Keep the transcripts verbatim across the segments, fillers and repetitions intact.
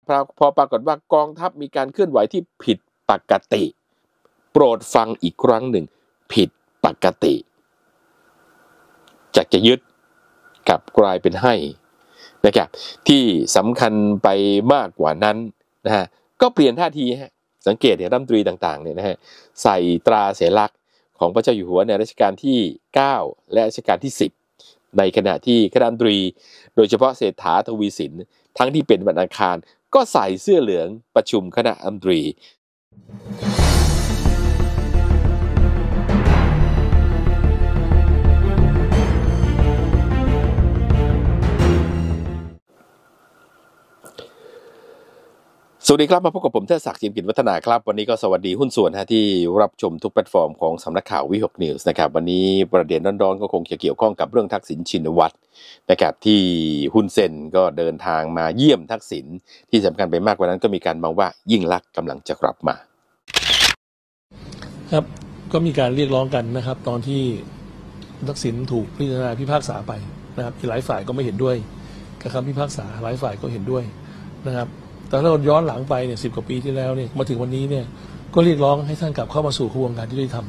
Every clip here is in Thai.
พอปรากฏว่ากองทัพมีการเคลื่อนไหวที่ผิดปกติโปรดฟังอีกครั้งหนึ่งผิดปกติจากจะยึดกลับกลายเป็นให้นะครับที่สำคัญไปมากกว่านั้นนะฮะก็เปลี่ยนท่าทีฮะสังเกตเห็นรัฐมนตรีต่างๆเนี่ยนะฮะใส่ตราสัญลักษณ์ของพระเจ้าอยู่หัวในรัชกาลที่เก้าและรัชกาลที่สิบในขณะที่คณะรัฐมนตรีโดยเฉพาะเศรษฐาทวีสินทั้งที่เป็นวันอังคารก็ใส่เสื้อเหลืองประชุมคณะรัฐมนตรีสวัสดีครับมาพบกับผมเทิดศักดิ์ จิมกิจวัฒนาครับวันนี้ก็สวัสดีหุ้นส่วนที่รับชมทุกแพลตฟอร์มของสำนักข่าววิหกนิวส์นะครับวันนี้ประเด็นร้อนๆก็คงจะเกี่ยวข้องกับเรื่องทักษิณชินวัตรนะครับที่ฮุนเซนก็เดินทางมาเยี่ยมทักษิณที่สำคัญไปมากกว่านั้นก็มีการมองว่ายิ่งลักษณ์กำลังจะกลับมาครับก็มีการเรียกร้องกันนะครับตอนที่ทักษิณถูกพิจารณาพิพากษาไปนะครับหลายฝ่ายก็ไม่เห็นด้วยกับคำพิพากษาหลายฝ่ายก็เห็นด้วยนะครับแต่ถ้าเราย้อนหลังไปเนี่ยสิบกว่าปีที่แล้วเนี่ยมาถึงวันนี้เนี่ยก็เรียกร้องให้ท่านกลับเข้ามาสู่กระบวนการยุติธรรม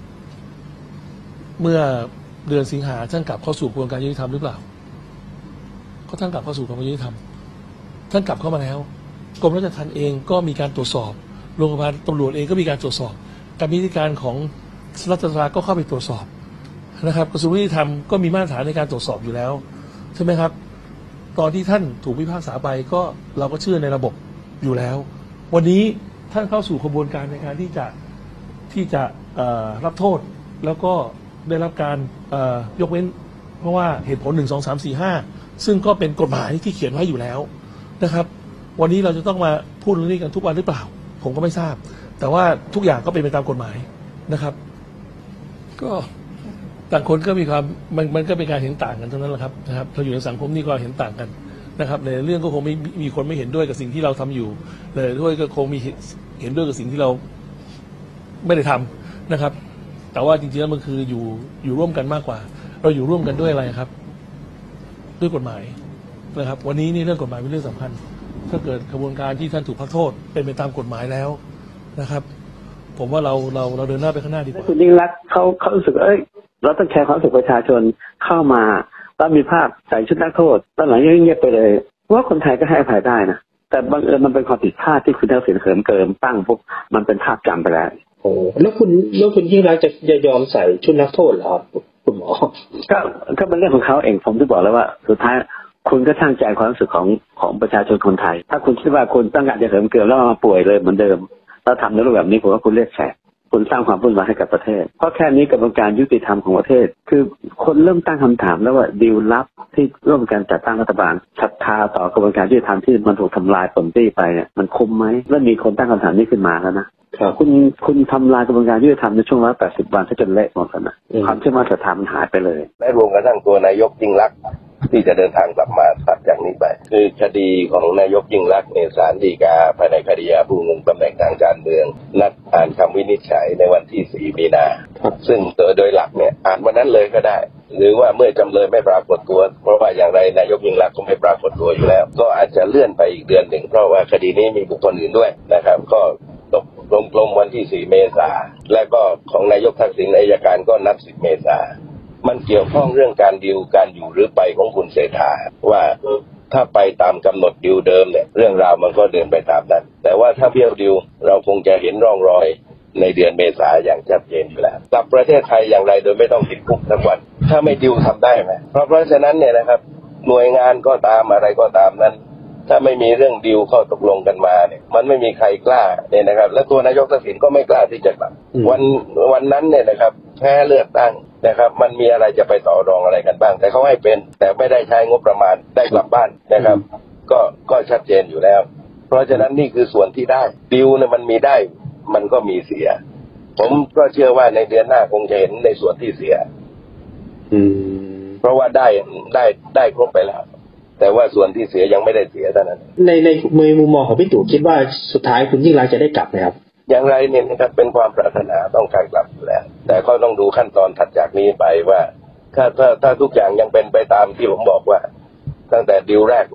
เมื่อเดือนสิงหาท่านกลับเข้าสู่กระบวนการยุติธรรมหรือเปล่าก็ท่านกลับเข้าสู่กระบวนการยุติธรรมท่านกลับเข้ามาแล้วกรมราชทัณฑ์เองก็มีการตรวจสอบโรงพยาบาลตำรวจเองก็มีการตรวจสอบการวิธีการของรัฐสภาก็เข้าไปตรวจสอบนะครับกระทรวงยุติธรรมก็มีมาตรฐานในการตรวจสอบอยู่แล้วใช่ไหมครับตอนที่ท่านถูกพิพากษาไปก็เราก็เชื่อในระบบอยู่แล้ววันนี้ท่านเข้าสู่กระบวนการในการที่จะที่จะรับโทษแล้วก็ได้รับการยกเว้นเพราะว่าเหตุผลหนึ่งสองสามสี่ห้าซึ่งก็เป็นกฎหมายที่เขียนไว้อยู่แล้วนะครับวันนี้เราจะต้องมาพูดเรื่องนี้กันทุกวันหรือเปล่าผมก็ไม่ทราบแต่ว่าทุกอย่างก็เป็นไปตามกฎหมายนะครับก็ต่างคนก็มีความมันมันก็เป็นการเห็นต่างกันเท่านั้นแหละครับนะครับเราอยู่ในสังคมนี่ก็เห็นต่างกันนะครับในเรื่องก็คงไม่มีคนไม่เห็นด้วยกับสิ่งที่เราทำอยู่เลยด้วยก็คงมีเห็นด้วยกับสิ่งที่เราไม่ได้ทำนะครับแต่ว่าจริงๆแล้วมันคืออยู่อยู่ร่วมกันมากกว่าเราอยู่ร่วมกันด้วยอะไรครับด้วยกฎหมายนะครับวันนี้นี่เรื่องกฎหมายเป็นเรื่องสำคัญถ้าเกิดกระบวนการที่ท่านถูกพักโทษเป็นไปตามกฎหมายแล้วนะครับผมว่าเราเราเราเดินหน้าไปข้างหน้าดีกว่าคุณยิ่งรักษณ์เขาเขารู้สึกเอ้ยเราต้องแคร์ความรู้สึกประชาชนเข้ามาแล้วมีภาพใส่ชุดนักโทษตอนหลังเงียบไปเลยว่าคนไทยก็ให้อภัยได้นะแต่บังเอิญมันเป็นความผิดพลาดที่คุณทักษิณเขิมเกิมตั้งพวกมันเป็นภาพจำไปแล้วโอ้แล้วคุณแล้วคุณยิ่งรักษณ์จะยอมใส่ชุดนักโทษเหรอครับคุณหมอก็ก็เป็นเรื่องของเขาเองผมจะบอกแล้วว่าสุดท้ายคุณก็ช่างใจความรู้สึกของของประชาชนคนไทยถ้าคุณคิดว่าคุณต้องการจะเขิมเกิมแล้วมาป่วยเลยเหมือนเดิมแล้วทำในรูปแบบนี้ผมว่าคุณเรียกแขกคุณสร้างความวุ่นวายให้กับประเทศเพราะแค่นี้กระบวนการยุติธรรมของประเทศคือคนเริ่มตั้งคำถามแล้วว่าดีลลับที่ร่วมกันจัดตั้งรัฐบาลศรัทธาต่อกระบวนการยุติธรรมที่มันถูกทำลายปนปี้ไปเนี่ยมันคุ้มไหมแล้วมีคนตั้งคำถามนี้ขึ้นมาแล้วนะคุณคุณทำลายกระบวนการยุติธรรมในช่วงร้อยแปดสิบวันถ้าจนเละหมดแล้วนะความเชื่อมั่นศรัทธามันหายไปเลยและรวมกระทั่งตัวนายกยิ่งลักษณ์ที่จะเดินทางกลับมาตัดจากนี้ไปคือคดีของนายกยิ่งลักษณ์ในศาลฎีกาภายในคดีอาผู้งงตำแหน่งทางการเมืองนัดอ่านคำวินิจฉัยในวันที่สี่มีนาซึ่งโดยหลักเนี่ยอ่านวันนั้นเลยก็ได้หรือว่าเมื่อจำเลยไม่ปรากฏตัวเพราะว่าอย่างไรนายกยิ่งลักษณ์ก็ไม่ปรากฏตัวอยู่แล้วก็อาจจะเลื่อนไปอีกเดือนหนึ่งเพราะว่าคดีนี้มีบุคคลอื่นด้วยนะครับก็ตกลงลงวันที่สี่เมษายนและก็ของนายกทักษิณอัยการก็นัดสิบเมษายนมันเกี่ยวข้องเรื่องการดิวการอยู่หรือไปของคุณเศรษฐาว่าถ้าไปตามกำหนดดิวเดิมเนี่ยเรื่องราวมันก็เดินไปตามนั้นแต่ว่าถ้าเบี้ยวดิวเราคงจะเห็นร่องรอยในเดือนเมษายนอย่างชัดเจนอยู่แล้วกลับประเทศไทยอย่างไรโดยไม่ต้องติดคุกทั้งวันถ้าไม่ดิวทำได้ไหมเพราะเพราะฉะนั้นเนี่ยนะครับหน่วยงานก็ตามอะไรก็ตามนั้นถ้าไม่มีเรื่องดิวเข้าตกลงกันมาเนี่ยมันไม่มีใครกล้าเนี่ยนะครับและตัวนายกทักษิณก็ไม่กล้าที่จะกลับวันวันนั้นเนี่ยนะครับแพ้เลือกตั้งนะครับมันมีอะไรจะไปต่อรองอะไรกันบ้างแต่เขาให้เป็นแต่ไม่ได้ใช้งบประมาณได้กลับบ้านนะครับก็ก็ชัดเจนอยู่แล้วเพราะฉะนั้นนี่คือส่วนที่ได้ดิวเนี่ยมันมีได้มันก็มีเสียผมก็เชื่อว่าในเดือนหน้าคงจะเห็นในส่วนที่เสียอืมเพราะว่าได้ได้ได้ครบไปแล้วแต่ว่าส่วนที่เสียยังไม่ได้เสียเท่านั้นในในมุมมองของพี่ตู่คิดว่าสุดท้ายคุณยิ่งรักษณ์จะได้กลับไหมครับอย่างไรเนี่ยนะครับเป็นความปรารถนาต้องการกลับอยู่แล้วแต่ก็ต้องดูขั้นตอนถัดจากนี้ไปว่าถ้าถ้าถ้าทุกอย่างยังเป็นไปตามที่ผมบอกว่าตั้งแต่ดีลแรกเนี่ย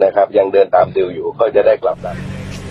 นะครับยังเดินตามดิวอยู่ก็จะได้กลับมา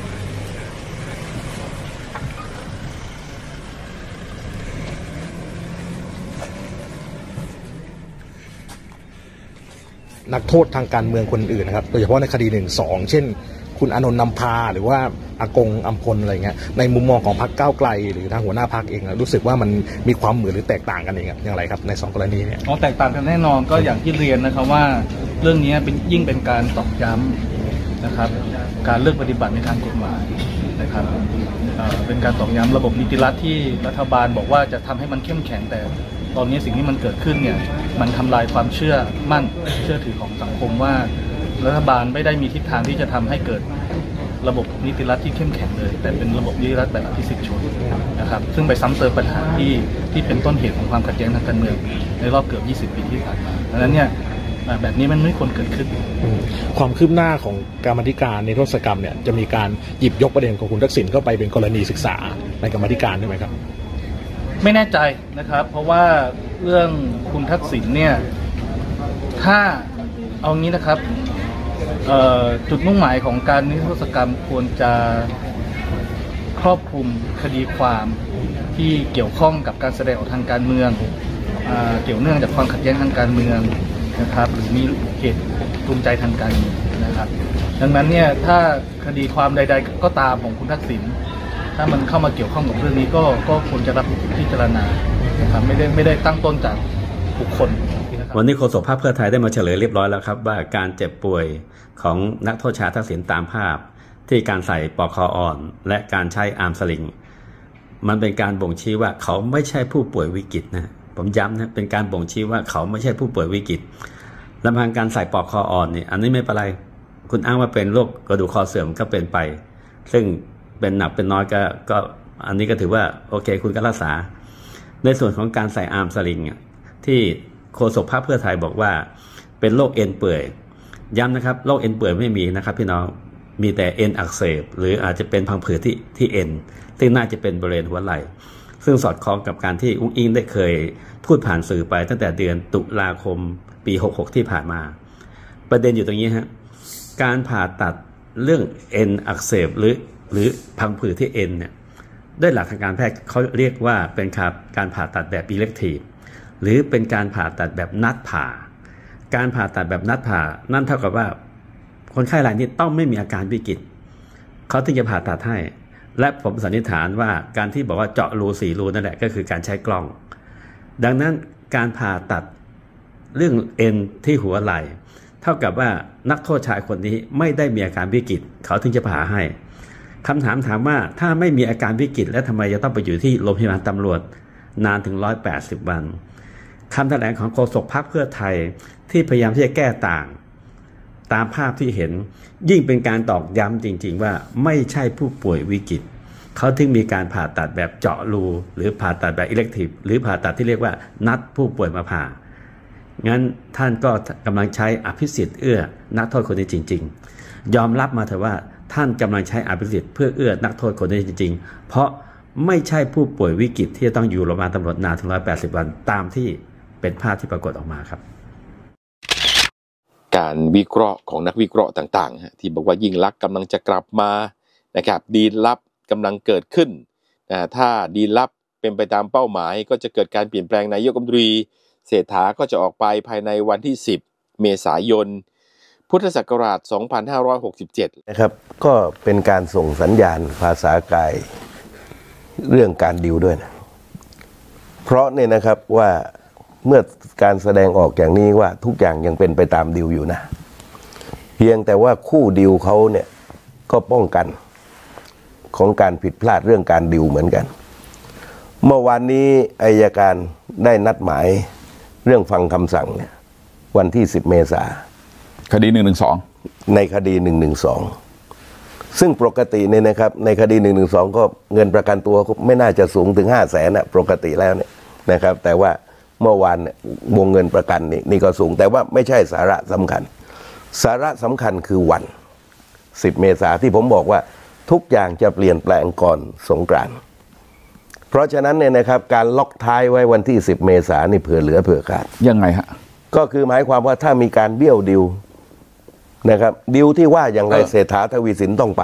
นักโทษทางการเมืองคนอื่นนะครับโดยเฉพาะในคดีหนึ่งสองเช่นคุณอานนท์นำพาหรือว่าอากงอัมพลอะไรเงี้ยในมุมมองของพรรคก้าวไกลหรือทางหัวหน้าพรรคเองรู้สึกว่ามันมีความเหมือนหรือแตกต่างกันเองอย่างไรครับในสองกรณีเนี่ยอ๋อแตกต่างกันแน่นอนก็อย่างที่เรียนนะครับว่าเรื่องนี้เป็นยิ่งเป็นการตอกย้ำนะครับการเลือกปฏิบัติในทางกฎหมายนะครับเป็นการตอกย้ำระบบนิติรัฐที่รัฐบาลบอกว่าจะทำให้มันเข้มแข็งแต่ตอนนี้สิ่งที่มันเกิดขึ้นเนี่ยมันทำลายความเชื่อมั่นเชื่อถือของสังคมว่ารัฐบาลไม่ได้มีทิศทางที่จะทำให้เกิดระบบนิติรัฐที่เข้มแข็งเลยแต่เป็นระบบนิติรัฐแบบอภิสิทธิ์ชนนะครับซึ่งไปซ้ำเติมปัญหาที่ที่เป็นต้นเหตุของความขัดแย้งทางการเมืองในรอบเกือบยี่สิบปีที่ผ่านมาดังนั้นเนี่ยแบบนี้มันไม่ควรเกิดขึ้นความคืบหน้าของกรรมธิการนิรโทษกรรมเนี่ยจะมีการหยิบยกประเด็นของคุณทักษิณเข้าไปเป็นกรณีศึกษาในกรรมธิการได้ไหมครับไม่แน่ใจนะครับเพราะว่าเรื่องคุณทักษิณเนี่ยถ้าเอางี้นะครับจุดมุ่งหมายของการนิรโทษกรรมควรจะครอบคลุมคดีความที่เกี่ยวข้องกับการแสดงออกทางการเมืองเกี่ยวเนื่องจากความขัดแย้งทางการเมืองนะครับหรือมีเหตุจูงใจทางการเมืองนะครับดังนั้นเนี่ยถ้าคดีความใดๆก็ตามของคุณทักษิณถ้ามันเข้ามาเกี่ยวข้องกับเรื่องนี้ก็ก็ควรจะรับพิจารณานะครับไม่ได้ไม่ได้ตั้งต้นจากบุคคลวันนี้โฆษกพรรคเพื่อไทยได้มาเฉลยเรียบร้อยแล้วครับว่าการเจ็บป่วยของนักโทษชายทักษิณตามภาพที่การใส่ปลอกคออ่อนและการใช้อาร์มสลิงมันเป็นการบ่งชี้ว่าเขาไม่ใช่ผู้ป่วยวิกฤตนะผมย้ำนะเป็นการบ่งชี้ว่าเขาไม่ใช่ผู้ป่วยวิกฤตลำพังการใส่ปลอกคออ่อนนี่อันนี้ไม่เป็นไรคุณอ้างว่าเป็นโรคกระดูกคอเสื่อมก็เป็นไปซึ่งเป็นหนักเป็นน้อยก็ก็อันนี้ก็ถือว่าโอเคคุณก็รักษาในส่วนของการใส่อาร์มสลิงที่โฆษกพรรคเพื่อไทยบอกว่าเป็นโรคเอ็นเปื่อยย้ำนะครับโรคเอ็นเปื่อยไม่มีนะครับพี่น้องมีแต่เอ็นอักเสบหรืออาจจะเป็นพังผืดที่ที่เอ็นซึ่งน่าจะเป็นบริเวณหัวไหล่ซึ่งสอดคล้องกับการที่อุ้งอิงได้เคยพูดผ่านสื่อไปตั้งแต่เดือนตุลาคมปีหกหกที่ผ่านมาประเด็นอยู่ตรงนี้ฮะการผ่าตัดเรื่องเอ็นอักเสบหรือหรือพังผืดที่เอ็นเนี่ยด้วยหลักทางการแพทย์เขาเรียกว่าเป็นการผ่าตัดแบบอิเล็กทีฟหรือเป็นการผ่าตัดแบบนัดผ่าการผ่าตัดแบบนัดผ่านั่นเท่ากับว่าคนไข้รายนี้ต้องไม่มีอาการวิกฤตเขาถึงจะผ่าตัดให้และผมสันนิษฐานว่าการที่บอกว่าเจาะรูสี่รูนั่นแหละก็คือการใช้กล้องดังนั้นการผ่าตัดเรื่องเอ็นที่หัวไหล่เท่ากับว่านักโทษชายคนนี้ไม่ได้มีอาการวิกฤตเขาถึงจะผ่าให้คำถามถามว่าถ้าไม่มีอาการวิกฤตแล้วทำไมจะต้องไปอยู่ที่โรงพยาบาลตำรวจนานถึงหนึ่งร้อยแปดสิบวันคำแถลงของโฆษกพรรคเพื่อไทยที่พยายามที่จะแก้ต่างตามภาพที่เห็นยิ่งเป็นการตอกย้ำจริงๆว่าไม่ใช่ผู้ป่วยวิกฤตเขาถึงมีการผ่าตัดแบบเจาะรูหรือผ่าตัดแบบอิเล็กทีฟหรือผ่าตัดที่เรียกว่านัดผู้ป่วยมาผ่างั้นท่านก็กำลังใช้อภิสิทธิ์เอื้อนักโทษคนนี้จริงๆยอมรับมาเถอะว่าท่านกำลังใช้อภิสิทธิ์เพื่อเอื้อนักโทษคนนี้จริงๆเพราะไม่ใช่ผู้ป่วยวิกฤตที่จะต้องอยู่โรงพยาบาลตำรวจนานถึงหนึ่งร้อยแปดสิบวันตามที่เป็นภาพที่ปรากฏออกมาครับการวิเคราะห์ของนักวิเคราะห์ต่างๆที่บอกว่ายิ่งลักษณ์กำลังจะกลับมานะครับดีลลับกำลังเกิดขึ้นนะถ้าดีลลับเป็นไปตามเป้าหมายก็จะเกิดการเปลี่ยนแปลงนายกรัฐมนตรีเศรษฐาก็จะออกไปภายในวันที่สิบเมษายนพุทธศักราชสองพันห้าร้อยหกสิบเจ็ดนะครับก็เป็นการส่งสัญญาณภาษากายเรื่องการดิวด้วยนะเพราะเนี่ยนะครับว่าเมื่อการแสดงออกอย่างนี้ว่าทุกอย่างยังเป็นไปตามดิวอยู่นะเพียงแต่ว่าคู่ดิวเขาเนี่ยก็ป้องกันของการผิดพลาดเรื่องการดิวเหมือนกันเมื่อวานนี้อัยการได้นัดหมายเรื่องฟังคำสั่งเนี่ยวันที่สิบเมษาคดีหนึ่งหนึ่งสองในคดีหนึ่งหนึ่งสองซึ่งปกติเนี่ยนะครับในคดีหนึ่งหนึ่งสองก็เงินประกันตัวไม่น่าจะสูงถึงห้าแสนนะปกติแล้วเนี่ยนะครับแต่ว่าเมื่อวานวงเงินประกันนี่นี่ก็สูงแต่ว่าไม่ใช่สาระสำคัญสาระสำคัญคือวันสิบเมษาที่ผมบอกว่าทุกอย่างจะเปลี่ยนแปลงก่อนสงกรานต์เพราะฉะนั้นเนี่ยนะครับการล็อกท้ายไว้วันที่สิบเมษานี่เผื่อเหลือเผื่อขาดยังไงฮะก็คือหมายความว่าถ้ามีการเบี้ยวดิวนะครับดิวที่ว่าอย่างไรเศรษฐาทวีสินต้องไป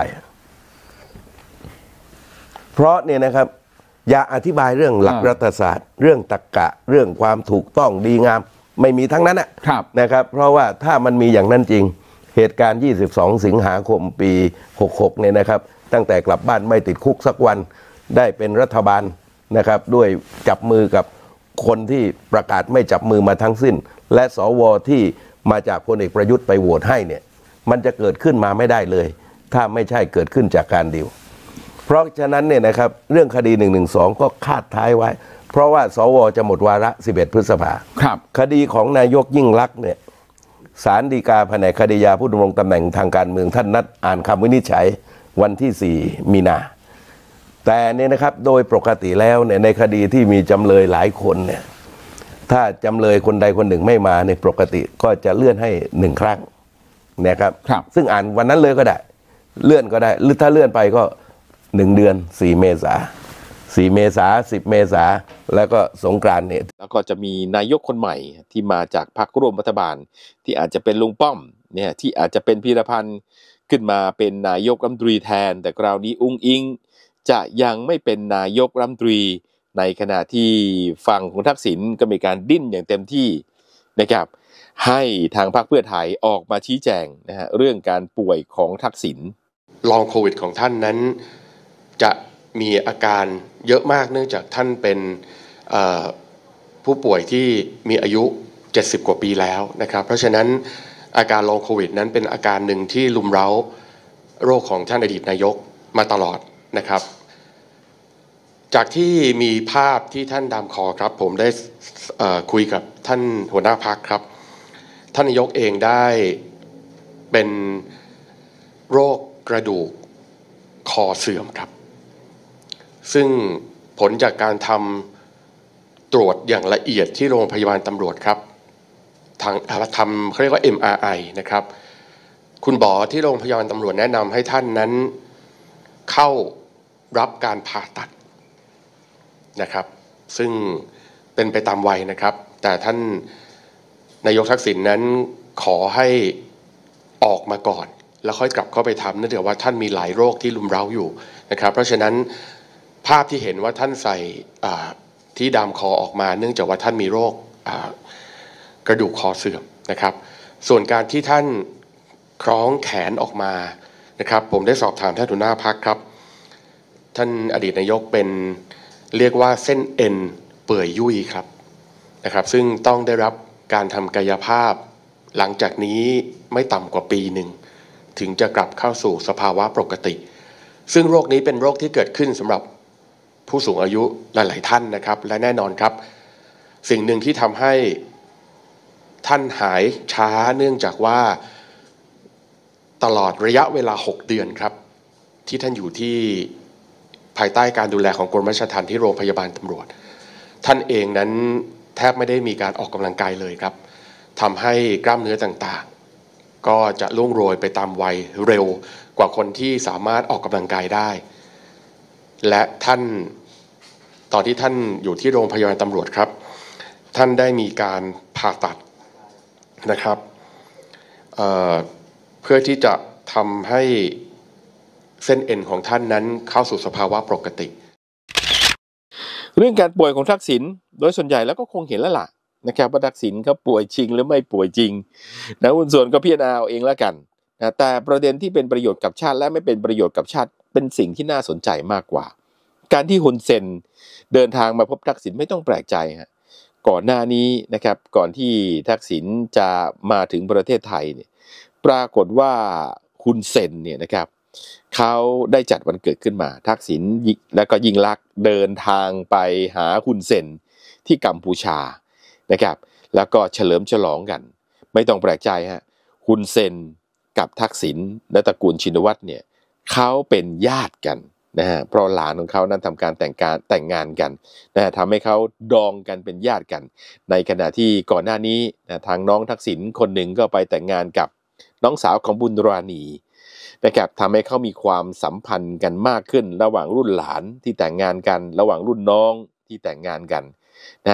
เพราะเนี่ยนะครับอย่าอธิบายเรื่องหลักรัฐศาสตร์เรื่องตรรกะเรื่องความถูกต้องดีงามไม่มีทั้งนั้นนะครับเพราะว่าถ้ามันมีอย่างนั้นจริงเหตุการณ์ยี่สิบสองสิงหาคมปีหกหกเนี่ยนะครับตั้งแต่กลับบ้านไม่ติดคุกสักวันได้เป็นรัฐบาลนะครับด้วยจับมือกับคนที่ประกาศไม่จับมือมาทั้งสิ้นและสวที่มาจากพลเอกประยุทธ์ไปโหวตให้เนี่ยมันจะเกิดขึ้นมาไม่ได้เลยถ้าไม่ใช่เกิดขึ้นจากการดิวเพราะฉะนั้นเนี่ยนะครับเรื่องคดีหนึ่งหนึ่งสองก็คาดท้ายไว้เพราะว่าสวจะหมดวาระสิบเอ็ดพฤษภาคมคดีของนายกยิ่งลักษณ์เนี่ยศาลฎีกาแผนกคดียาผู้ดำรงตำแหน่งทางการเมืองท่านนัดอ่านคำวินิจฉัยวันที่สี่มีนาแต่เนี่ยนะครับโดยปกติแล้วเนี่ยในคดีที่มีจำเลยหลายคนเนี่ยถ้าจำเลยคนใดคนหนึ่งไม่มาในปกติก็จะเลื่อนให้หนึ่งครั้งนะครับซึ่งอ่านวันนั้นเลยก็ได้เลื่อนก็ได้หรือถ้าเลื่อนไปก็หนึ่งเดือนสี่เมษาสี่เมษาสิบเมษาแล้วก็สงกรานต์เนี่ยแล้วก็จะมีนายกคนใหม่ที่มาจากพรรคร่วมรัฐบาลที่อาจจะเป็นลุงป้อมเนี่ยที่อาจจะเป็นพีรพันธ์ขึ้นมาเป็นนายกรัฐมนตรีแทนแต่คราวนี้อุ้งอิงจะยังไม่เป็นนายกรัฐมนตรีในขณะที่ฝั่งของทักษิณก็มีการดิ้นอย่างเต็มที่นะครับให้ทางพรรคเพื่อไทยออกมาชี้แจงนะฮะเรื่องการป่วยของทักษิณลองโควิดของท่านนั้นจะมีอาการเยอะมากเนื่องจากท่านเป็นผู้ป่วยที่มีอายุเจ็ดสิบกว่าปีแล้วนะครับเพราะฉะนั้นอาการลองโควิดนั้นเป็นอาการหนึ่งที่ลุมเร้าโรคของท่านอดีตนายกมาตลอดนะครับจากที่มีภาพที่ท่านดามคอครับผมได้คุยกับท่านหัวหน้าพรรคครับท่านนายกเองได้เป็นโรคกระดูกคอเสื่อมครับซึ่งผลจากการทำตรวจอย่างละเอียดที่โรงพยาบาลตำรวจครับทางทำเขาเรียกว่า เอ็ม อาร์ ไอ นะครับคุณหมอที่โรงพยาบาลตำรวจแนะนำให้ท่านนั้นเข้ารับการผ่าตัดนะครับซึ่งเป็นไปตามวัยนะครับแต่ท่านนายกทักษิณนั้นขอให้ออกมาก่อนแล้วค่อยกลับเข้าไปทำเนื่องจากว่าท่านมีหลายโรคที่ลุมเร้าอยู่นะครับเพราะฉะนั้นภาพที่เห็นว่าท่านใส่ที่ดามคอออกมาเนื่องจากว่าท่านมีโรคกระดูกคอเสื่อมนะครับส่วนการที่ท่านคล้องแขนออกมานะครับผมได้สอบถามท่านหัวหน้าพรรคครับท่านอดีตนายกเป็นเรียกว่าเส้นเอ็นเปื่อยยุ่ยครับนะครับซึ่งต้องได้รับการทำกายภาพหลังจากนี้ไม่ต่ำกว่าปีหนึ่งถึงจะกลับเข้าสู่สภาวะปกติซึ่งโรคนี้เป็นโรคที่เกิดขึ้นสำหรับผู้สูงอายุหลายๆท่านนะครับและแน่นอนครับสิ่งหนึ่งที่ทำให้ท่านหายช้าเนื่องจากว่าตลอดระยะเวลาหกเดือนครับที่ท่านอยู่ที่ภายใต้การดูแลของกรมราชทัณฑ์ที่โรงพยาบาลตำรวจท่านเองนั้นแทบไม่ได้มีการออกกำลังกายเลยครับทำให้กล้ามเนื้อต่างๆก็จะล่วงโรยไปตามวัยเร็วกว่าคนที่สามารถออกกำลังกายได้และท่านตอนที่ท่านอยู่ที่โรงพยาบาลตำรวจครับท่านได้มีการผ่าตัดนะครับ เอ่อ เพื่อที่จะทำให้เส้นเอ็นของท่านนั้นเข้าสู่สภาวะปกติเรื่องการป่วยของทักษิณโดยส่วนใหญ่แล้วก็คงเห็นแล้วล่ะนะครับว่าทักษิณเขาป่วยจริงหรือไม่ป่วยจริงนะหุ้นส่วนก็พิจารณาเอาเองแล้วกันนะแต่ประเด็นที่เป็นประโยชน์กับชาติและไม่เป็นประโยชน์กับชาติเป็นสิ่งที่น่าสนใจมากกว่าการที่ฮุนเซนเดินทางมาพบทักษิณไม่ต้องแปลกใจฮะก่อนหน้านี้นะครับก่อนที่ทักษิณจะมาถึงประเทศไทยเนี่ยปรากฏว่าฮุนเซนเนี่ยนะครับเขาได้จัดวันเกิดขึ้นมาทักษิณแล้วก็ยิ่งลักษณ์เดินทางไปหาฮุนเซนที่กัมพูชานะครับแล้วก็เฉลิมฉลองกันไม่ต้องแปลกใจฮะฮุนเซนกับทักษิณและตระกูลชินวัตรเนี่ยเขาเป็นญาติกันนะฮะเพราะหลานของเขานั้นทำการแต่งการแต่งงานกันนะฮะทำให้เขาดองกันเป็นญาติกันในขณะที่ก่อนหน้านี้นะทางน้องทักษิณคนหนึ่งก็ไปแต่งงานกับน้องสาวของบุญราณีนะครับทำให้เขามีความสัมพันธ์กันมากขึ้นระหว่างรุ่นหลานที่แต่งงานกันระหว่างรุ่นน้องที่แต่งงานกันนะ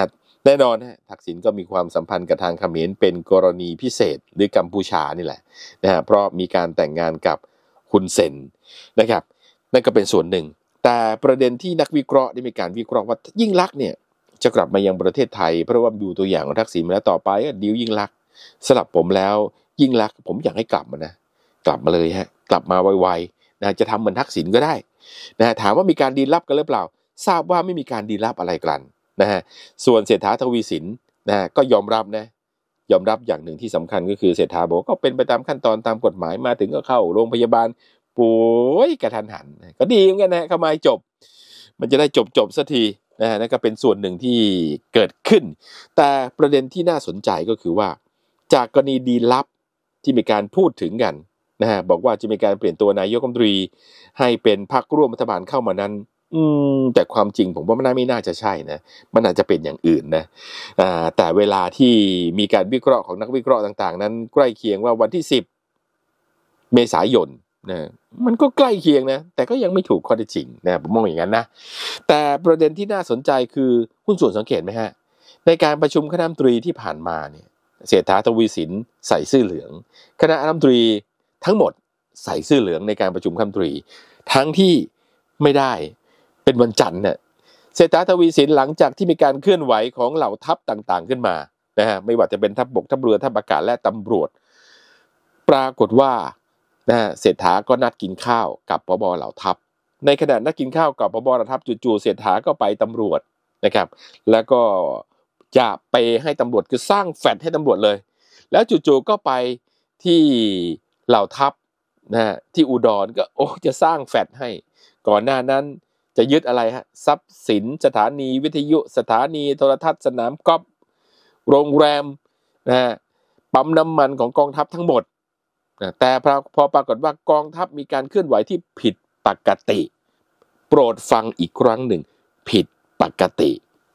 แน่นอนฮะทักษิณก็มีความสัมพันธ์กับทางเขมรเป็นกรณีพิเศษหรือกัมพูชานี่แหละนะฮะเพราะมีการแต่งงานกับฮุนเซนนะครับนั่นก็เป็นส่วนหนึ่งแต่ประเด็นที่นักวิเคราะห์ได้มีการวิเคราะห์ว่ายิ่งลักษณ์เนี่ยจะกลับมายังประเทศไทยเพราะว่าดูตัวอย่างของทักษิณมาแล้วต่อไปก็ดิวยิ่งลักษณ์สำหรับผมแล้วยิ่งลักษณ์ผมอยากให้กลับมานะกลับมาเลยฮะกลับมาไวๆนะจะทำเหมือนทักษิณก็ได้นะถามว่ามีการดีลลับกันหรือเปล่าทราบว่าไม่มีการดีลลับอะไรกันนะฮะส่วนเศรษฐาทวีสินนะก็ยอมรับนะยอมรับอย่างหนึ่งที่สำคัญก็คือเศรษฐาบอกก็เป็นไปตามขั้นตอนตามกฎหมายมาถึงก็เข้าโรงพยาบาลป่วยกระทันหันก็ดีเหมือนกันนะเข้ามาจบมันจะได้จบจบสักทีนะฮะนั่นก็เป็นส่วนหนึ่งที่เกิดขึ้นแต่ประเด็นที่น่าสนใจก็คือว่าจากกรณีดีลลับที่มีการพูดถึงกันนะฮะบอกว่าจะมีการเปลี่ยนตัวนายกรัฐมนตรีให้เป็นพรรคร่วมรัฐบาลเข้ามานั้นอืมแต่ความจริงผมว่ามันไม่น่าจะใช่นะมันอาจจะเป็นอย่างอื่นนะอ่าแต่เวลาที่มีการวิเคราะห์ของนักวิเคราะห์ต่างๆนั้นใกล้เคียงว่าวันที่สิบเมษายนนะมันก็ใกล้เคียงนะแต่ก็ยังไม่ถูกข้อเท็จจริงนะผมมองอย่างนั้นนะแต่ประเด็นที่น่าสนใจคือหุ้นส่วนสังเกตไหมฮะในการประชุมคณะรัฐมนตรีที่ผ่านมาเนี่ยเศรษฐาทวีสินใส่เสื้อเหลืองคณะรัฐมนตรีทั้งหมดใส่เสื้อเหลืองในการประชุมคณะรัฐมนตรีทั้งที่ไม่ได้เป็นวันจันทร์เนี่ยเศรษฐาทวีสินหลังจากที่มีการเคลื่อนไหวของเหล่าทัพต่างๆขึ้นมานะฮะไม่ว่าจะเป็นทัพบกทัพเรือทัพอากาศและตำรวจปรากฏว่านะฮะเศรษฐาก็นัดกินข้าวกับผบ.เหล่าทัพในขณะนัดกินข้าวกับผบ.เหล่าทัพจู่ๆเศรษฐาก็ไปตำรวจนะครับแล้วก็จะไปให้ตำรวจคือสร้างแฟลตให้ตำรวจเลยแล้วจู่ๆก็ไปที่เหล่าทัพนะฮะที่อุดรก็โอ้จะสร้างแฟลตให้ก่อนหน้านั้นจะยึดอะไรฮะทรัพย์สินสถานีวิทยุสถานีโทรทัศน์สนามกอล์ฟโรงแรมนะฮะปั๊มน้ำมันของกองทัพทั้งหมดแต่พอปรากฏว่ากองทัพมีการเคลื่อนไหวที่ผิดปกติโปรดฟังอีกครั้งหนึ่งผิดปกติ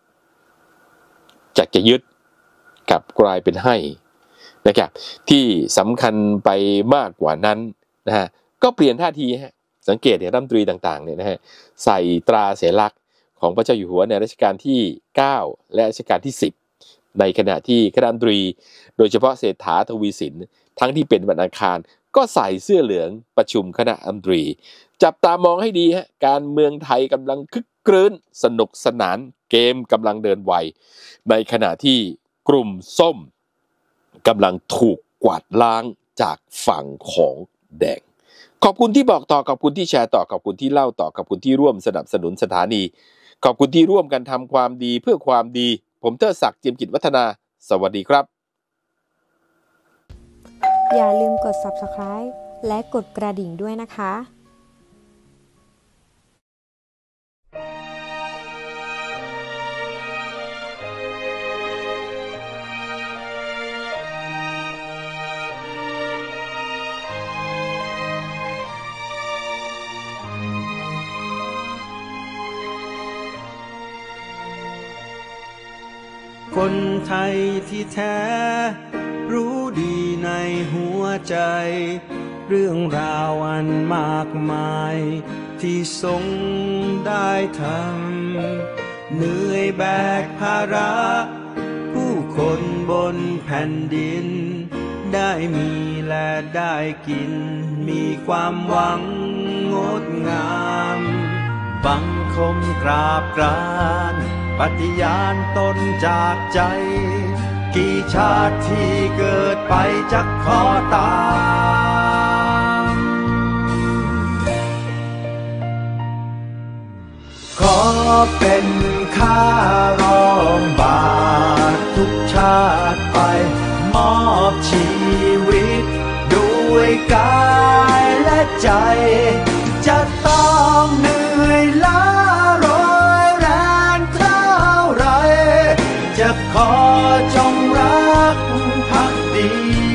จากจะยึดกลับกลายเป็นให้นะครับที่สำคัญไปมากกว่านั้นนะฮะก็เปลี่ยนท่าทีฮะสังเกตเห็นรัฐมนตรีต่างๆเนี่ยนะฮะใส่ตราสัญลักษณ์ของพระเจ้าอยู่หัวในรัชกาลที่เก้าและรัชกาลที่สิบในขณะที่คณะรัฐมนตรีโดยเฉพาะเศรษฐาทวีสินทั้งที่เป็นวันอังคารก็ใส่เสื้อเหลืองประชุมคณะรัฐมนตรีจับตามองให้ดีฮะการเมืองไทยกำลังคึกครื้นสนุกสนานเกมกำลังเดินไวในขณะที่กลุ่มส้มกำลังถูกกวาดล้างจากฝั่งของแดงขอบคุณที่บอกต่อขอบคุณที่แชร์ต่อขอบคุณที่เล่าต่อขอบคุณที่ร่วมสนับสนุนสถานีขอบคุณที่ร่วมกันทำความดีเพื่อความดีผมเทิดศักดิ์เจียมกิจวัฒนาสวัสดีครับอย่าลืมกด ซับสไครบ์ และกดกระดิ่งด้วยนะคะคนไทยที่แท้รู้ดีในหัวใจเรื่องราวอันมากมายที่ทรงได้ทำเหนื่อยแบกภาระผู้คนบนแผ่นดินได้มีและได้กินมีความหวังงดงามบังคมกราบกรานปฏิญาณตนจากใจกี่ชาติที่เกิดไปจักขอตามขอเป็นข้ารองบาททุกชาติไปมอบชีวิตด้วยกายและใจจะต้องเหนื่อยล้าจะขอจงรักภักดี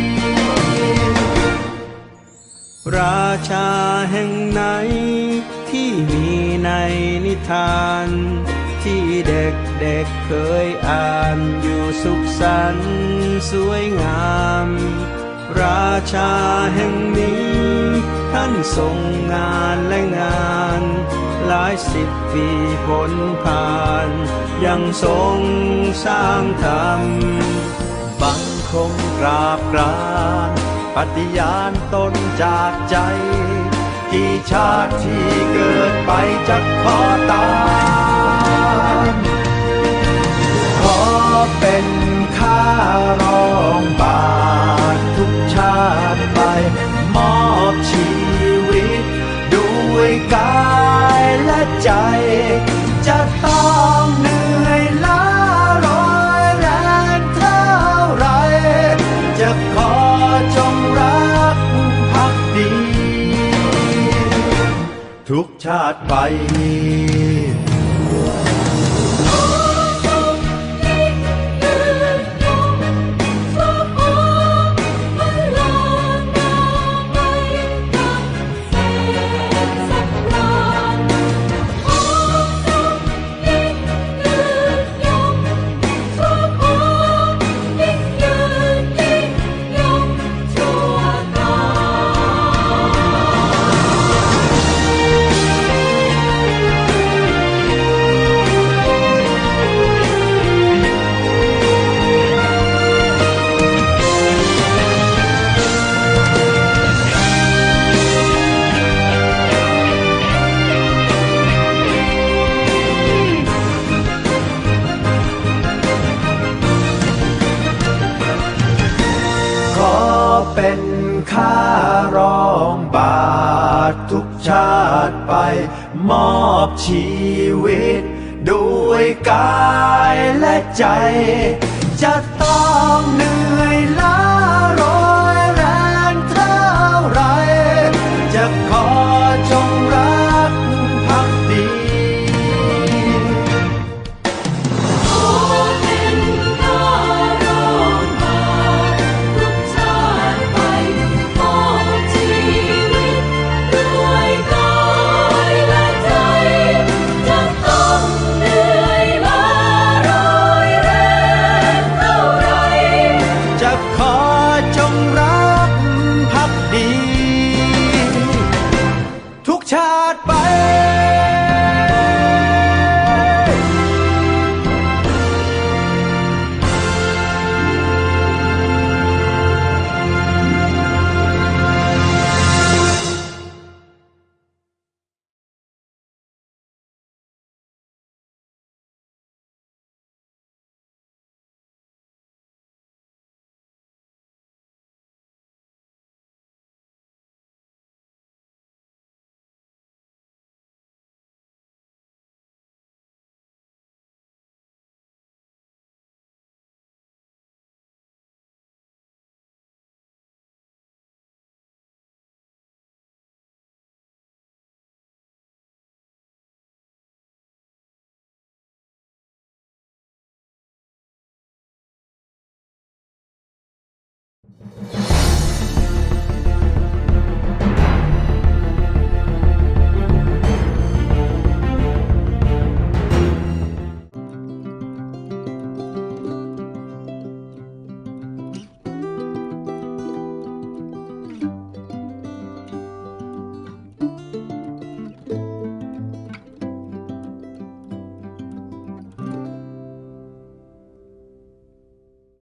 ราชาแห่งไหนที่มีในนิทานที่เด็กๆ เ, เคยอ่านอยู่สุขสันต์สวยงามราชาแห่งนี้ท่านทรงงานและงานหลายสิบปีพ้นผ่านยังทรงสร้างธรรมบังคมกราบกรานปฏิญาณตนจากใจกี่ชาติที่เกิดไปจะขอตามขอเป็นข้ารองบาททุกชาติไปมอบชีวิตด้วยกายและใจจะต้องเหนื่อยล้าร้อยแรงเท่าไรจะขอจงรักภักดีทุกชาติไปเป็นข้ารองบาททุกชาติไปมอบชีวิตด้วยกายและใจจะต้องเหนื่อยล้าร้อยแรงเท่าไรจะขอจงรักภักดีชาติไป